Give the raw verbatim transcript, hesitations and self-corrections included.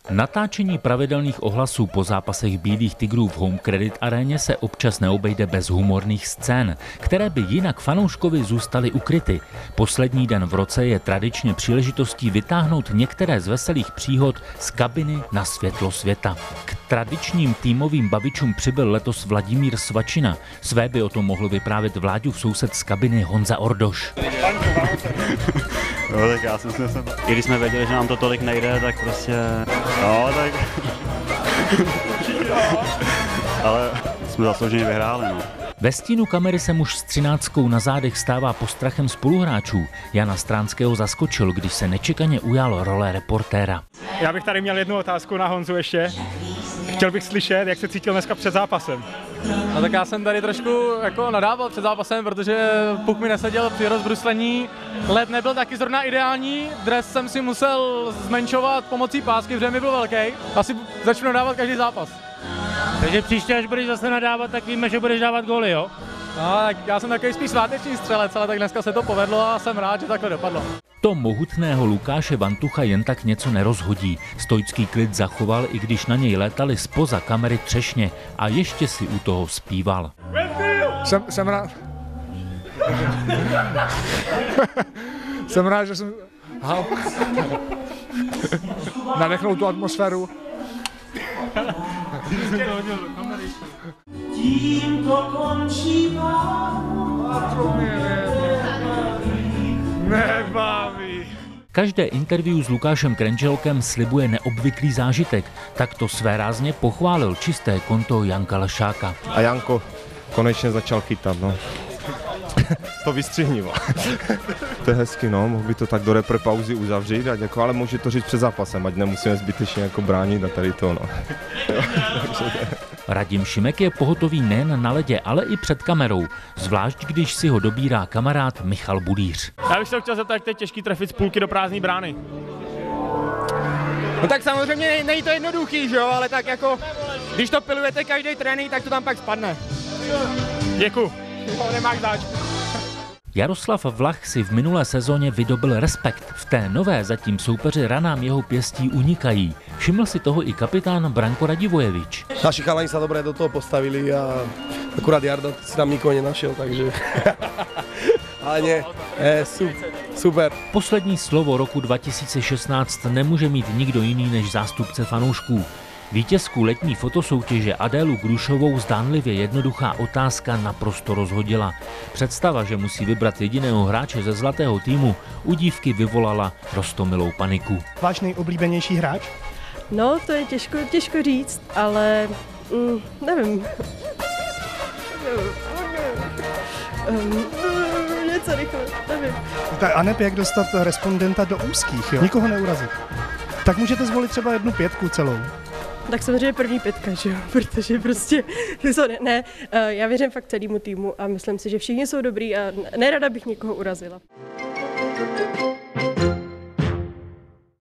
Natáčení pravidelných ohlasů po zápasech Bílých tigrů v Home Credit aréně se občas neobejde bez humorných scén, které by jinak fanouškovi zůstaly ukryty. Poslední den v roce je tradičně příležitostí vytáhnout některé z veselých příhod z kabiny na světlo světa. K tradičním týmovým bavičům přibyl letos Vladimír Svačina. Své by o tom mohl vyprávět Vláďův soused z kabiny Honza Ordoš. No, tak já si myslím, jsem... I když jsme věděli, že nám to tolik nejde, tak prostě... No, tak... Ale jsme zaslouženě vyhráli, no. Ve stínu kamery se muž s třináctkou na zádech stává postrachem spoluhráčů. Jana Stránského zaskočil, když se nečekaně ujal role reportéra. Já bych tady měl jednu otázku na Honzu ještě. Chtěl bych slyšet, jak se cítil dneska před zápasem. No tak já jsem tady trošku jako nadával před zápasem, protože puk mi neseděl při rozbruslení. Led nebyl taky zrovna ideální, dres jsem si musel zmenšovat pomocí pásky, protože mi byl velký. Asi začnu nadávat každý zápas. Takže příště, až budeš zase nadávat, tak víme, že budeš dávat góly, jo? No, tak já jsem takový spíš sváteční střelec, ale tak dneska se to povedlo a jsem rád, že takhle dopadlo. To mohutného Lukáše Vantucha jen tak něco nerozhodí. Stoický klid zachoval, i když na něj létali zpoza kamery třešně a ještě si u toho zpíval. Jsem, jsem rád. Jsem rád, že jsem nadechnul tu atmosféru. Tím to končí Nebaví. Každé interview s Lukášem Krenželkem slibuje neobvyklý zážitek. Tak to svérázně pochválil čisté konto Janka Lešáka. A Janko konečně začal chytat, no. To vystřihni. To je hezky, no, mohl by to tak do repre pauzy uzavřít, ať jako, ale může to říct před zápasem, ať nemusíme zbytečně jako bránit a tady to, no. Radim Šimek je pohotový nejen na ledě, ale i před kamerou, zvlášť když si ho dobírá kamarád Michal Bulíř. Já bych se chtěl zeptat, jak to je těžký trefit z půlky do prázdné brány. No tak samozřejmě není to jednoduchý, že jo, ale tak jako, když to pilujete každý trénink, tak to tam pak spadne. Děkuju. No, nemáš zač. Jaroslav Vlach si v minulé sezóně vydobil respekt. V té nové zatím soupeři ranám jeho pěstí unikají. Všiml si toho i kapitán Branko Radivojevič. Naši chalani sa dobre do toho postavili a akurát Jarda si tam nikoho nenašiel, takže... Ale nie, je, super. Poslední slovo roku dva tisíce šestnáct nemůže mít nikdo jiný než zástupce fanoušků. Vítězku letní fotosoutěže Adélu Grušovou zdánlivě jednoduchá otázka naprosto rozhodila. Představa, že musí vybrat jediného hráče ze zlatého týmu, u dívky vyvolala roztomilou paniku. Váš nejoblíbenější hráč? No, to je těžko, těžko říct, ale mm, nevím. um, něco rychle, nevím. Tak Aneb, jak dostat respondenta do úzkých, jo? Nikoho neurazit. Tak můžete zvolit třeba jednu pětku celou. Tak samozřejmě první pětka, že jo, protože prostě, ne, ne, já věřím fakt celému týmu a myslím si, že všichni jsou dobrý a nerada bych někoho urazila.